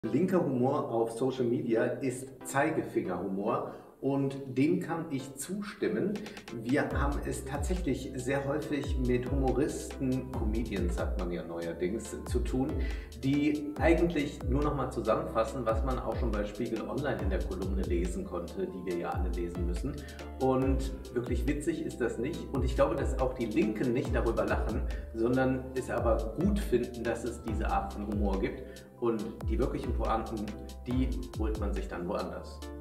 Linker Humor auf Social Media ist Zeigefingerhumor und dem kann ich zustimmen. Wir haben es tatsächlich sehr häufig mit Humoristen, Comedians sagt man ja neuerdings, zu tun, die eigentlich nur noch mal zusammenfassen, was man auch schon bei Spiegel Online in der Kolumne lesen konnte, die wir ja alle lesen müssen. Und wirklich witzig ist das nicht. Und ich glaube, dass auch die Linken nicht darüber lachen, sondern es aber gut finden, dass es diese Art von Humor gibt. Und die wirklichen Pointen, die holt man sich dann woanders.